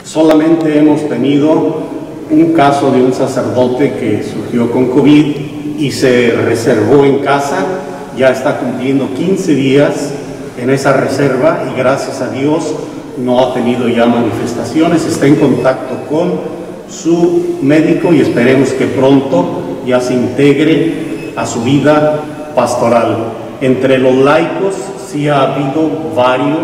Solamente hemos tenido un caso de un sacerdote que surgió con COVID y se reservó en casa. Ya está cumpliendo 15 días en esa reserva y gracias a Dios no ha tenido ya manifestaciones. Está en contacto con su médico y esperemos que pronto ya se integre a su vida pastoral. Entre los laicos sí ha habido varios,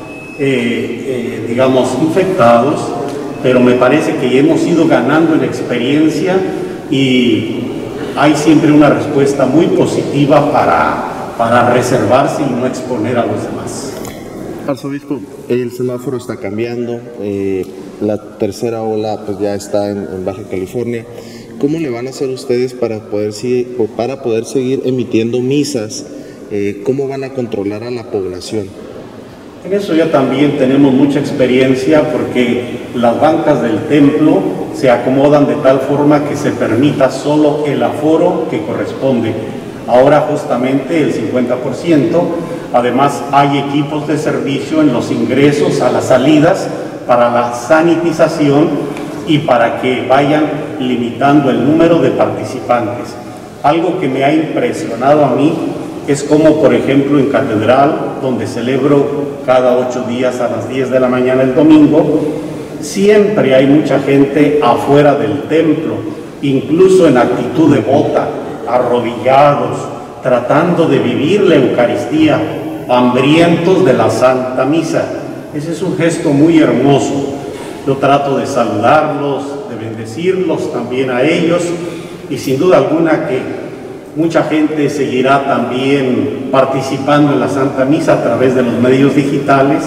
digamos, infectados, pero me parece que hemos ido ganando en experiencia y hay siempre una respuesta muy positiva para reservarse y no exponer a los demás. Arzobispo, el semáforo está cambiando, la tercera ola pues ya está en Baja California. ¿Cómo le van a hacer ustedes para poder seguir emitiendo misas? ¿Cómo van a controlar a la población? En eso ya también tenemos mucha experiencia porque las bancas del templo se acomodan de tal forma que se permita solo el aforo que corresponde. Ahora justamente el 50%, además hay equipos de servicio en los ingresos a las salidas para la sanitización y para que vayan limitando el número de participantes. Algo que me ha impresionado a mí es como, por ejemplo, en Catedral, donde celebro cada 8 días a las 10 de la mañana el domingo, siempre hay mucha gente afuera del templo, incluso en actitud devota, arrodillados, tratando de vivir la Eucaristía, hambrientos de la Santa Misa. Ese es un gesto muy hermoso. Yo trato de saludarlos, de bendecirlos también a ellos y sin duda alguna que mucha gente seguirá también participando en la Santa Misa a través de los medios digitales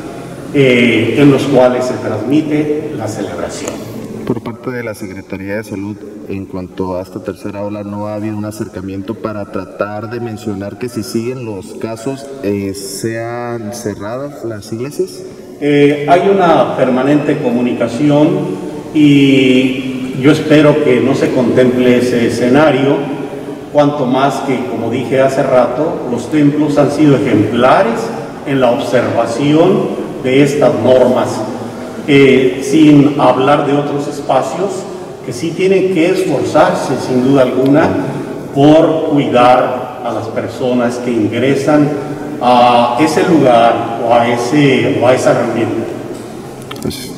en los cuales se transmite la celebración. Por parte de la Secretaría de Salud, en cuanto a esta tercera ola, ¿no ha habido un acercamiento para tratar de mencionar que si siguen los casos sean cerradas las iglesias? Hay una permanente comunicación y yo espero que no se contemple ese escenario, cuanto más que, como dije hace rato, los templos han sido ejemplares en la observación de estas normas, sin hablar de otros espacios que sí tienen que esforzarse, sin duda alguna, por cuidar a las personas que ingresan a ese lugar o a esa reunión.